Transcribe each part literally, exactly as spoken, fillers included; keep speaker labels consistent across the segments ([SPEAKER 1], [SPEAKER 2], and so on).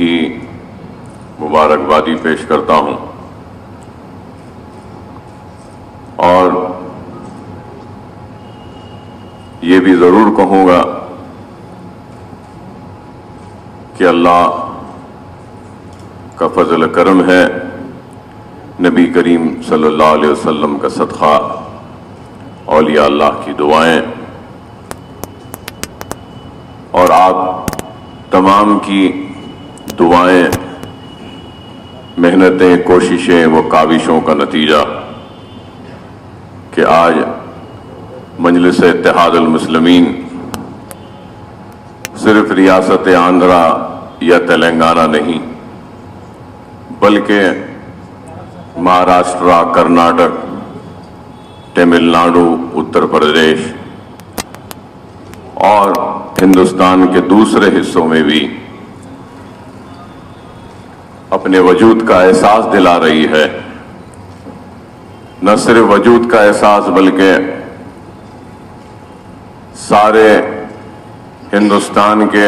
[SPEAKER 1] کی مبارکبادی پیش کرتا ہوں اور یہ بھی ضرور کہوں گا کہ اللہ کا فضل کرم ہے، نبی کریم صلی اللہ علیہ وسلم کا صدقہ، اولیاء اللہ کی دعائیں اور آپ تمام کی دعائیں، محنتیں، کوششیں و کاوشوں کا نتیجہ کہ آج مجلس اتحاد المسلمین صرف ریاست آندھرا یا تلنگانہ نہیں بلکہ مہاراشٹرا، کرناٹک، تمل ناڈو، اتر پردیش اور ہندوستان کے دوسرے حصوں میں بھی اپنے وجود کا احساس دلا رہی ہے۔ نہ صرف وجود کا احساس بلکہ سارے ہندوستان کے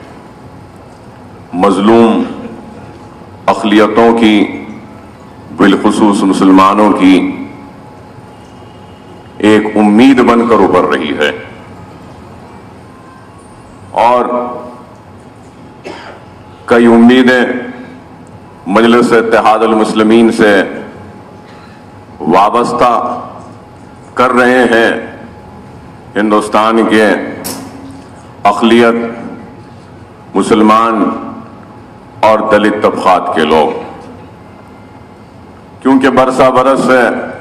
[SPEAKER 1] مظلوم اقلیتوں کی، بالخصوص مسلمانوں کی ایک امید بن کر ابھر رہی ہے، اور کئی امیدیں مجلس اتحاد المسلمین سے وابستہ کر رہے ہیں ہندوستان کے اقلیت، مسلمان اور دلت طبقات کے لوگ، کیونکہ برسہ برس سے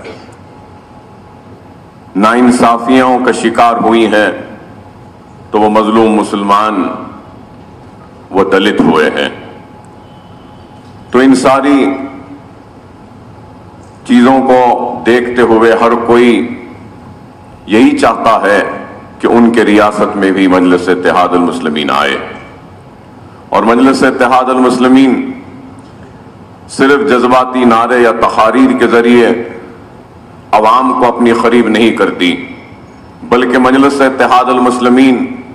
[SPEAKER 1] ناانصافیوں کا شکار ہوئی ہیں تو وہ مظلوم مسلمان، وہ دلت ہوئے ہیں۔ تو ان ساری چیزوں کو دیکھتے ہوئے ہر کوئی یہی چاہتا ہے کہ ان کے ریاست میں بھی مجلس اتحاد المسلمین آئے، اور مجلس اتحاد المسلمین صرف جذباتی نعرے یا تقاریر کے ذریعے عوام کو اپنی قریب نہیں کرتی، بلکہ مجلس اتحاد المسلمین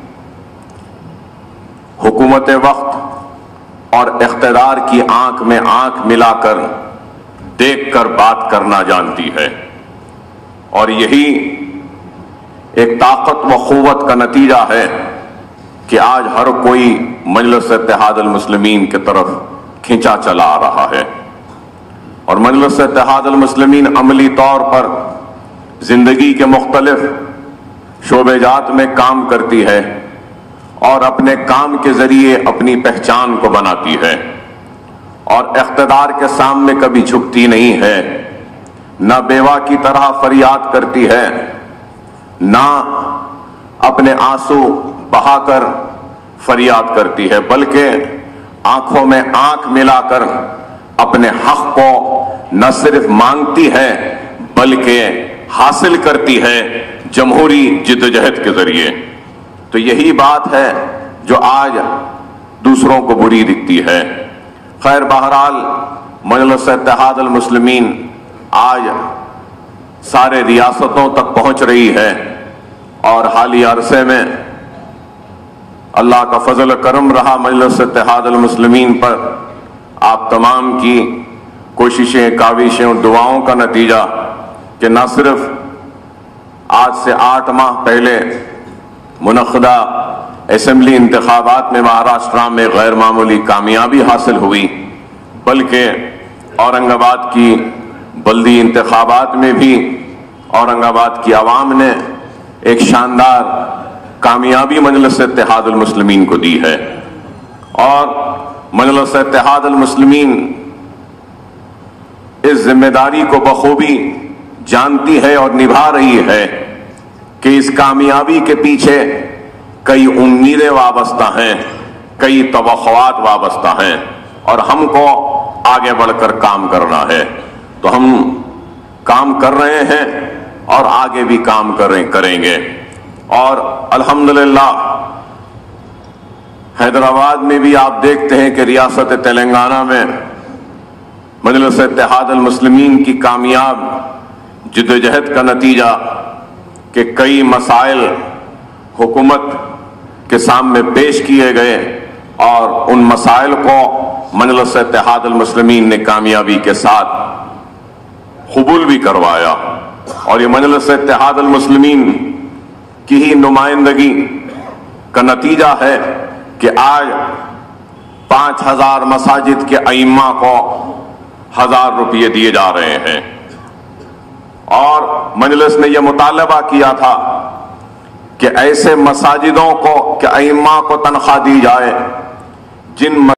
[SPEAKER 1] حکومت وقت اور اقتدار کی آنکھ میں آنکھ ملا کر دیکھ کر بات کرنا جانتی ہے، اور یہی ایک طاقت و قوت کا نتیجہ ہے کہ آج ہر کوئی مجلس اتحاد المسلمین کی طرف کھینچا چلا آ رہا ہے، اور مجلس اتحاد المسلمین عملی طور پر زندگی کے مختلف شعبے جات میں کام کرتی ہے اور اپنے کام کے ذریعے اپنی پہچان کو بناتی ہے، اور اقتدار کے سامنے کبھی جھکتی نہیں ہے، نہ بیوہ کی طرح فریاد کرتی ہے، نہ اپنے آنسو بہا کر فریاد کرتی ہے، بلکہ آنکھوں میں آنکھ ملا کر اپنے حق کو نہ صرف مانگتی ہے بلکہ حاصل کرتی ہے جمہوری جدوجہد کے ذریعے۔ تو یہی بات ہے جو آج دوسروں کو بری دکھتی ہے۔ خیر، بہرحال مجلس اتحاد المسلمین آج سارے ریاستوں تک پہنچ رہی ہے، اور حالیہ عرصے میں اللہ کا فضل کرم رہا مجلس اتحاد المسلمین پر، آپ تمام کی کوششیں، کاوشیں اور دعاؤں کا نتیجہ کہ نہ صرف آج سے آٹھ ماہ پہلے منعقدہ اسمبلی انتخابات میں مہاراشٹرا میں غیر معمولی کامیابی حاصل ہوئی، بلکہ اورنگ آباد کی بلدی انتخابات میں بھی اورنگ آباد کی عوام نے ایک شاندار کامیابی مجلس اتحاد المسلمین کو دی ہے، اور مجلس اتحاد المسلمین اس ذمہ داری کو بخوبی جانتی ہے اور نبھا رہی ہے کہ اس کامیابی کے پیچھے کئی امیدیں وابستہ ہیں، کئی توقعات وابستہ ہیں، اور ہم کو آگے بڑھ کر کام کرنا ہے۔ تو ہم کام کر رہے ہیں اور آگے بھی کام کریں کریں گے، اور الحمدللہ حیدرآباد میں بھی آپ دیکھتے ہیں کہ ریاست تلنگانہ میں مجلس اتحاد المسلمین کی کامیاب جدوجہد کا نتیجہ کہ کئی مسائل حکومت کے سامنے پیش کیے گئے اور ان مسائل کو مجلس اتحاد المسلمین نے کامیابی کے ساتھ قبول بھی کروایا، اور یہ مجلس اتحاد المسلمین کی ہی نمائندگی کا نتیجہ ہے کہ آج پانچ ہزار مساجد کے ائمہ کو ہزار روپئے دیے جا رہے ہیں، اور مجلس نے یہ مطالبہ کیا تھا کہ ایسے مساجدوں کو کہ ائمہ کو تنخواہ دی جائے جن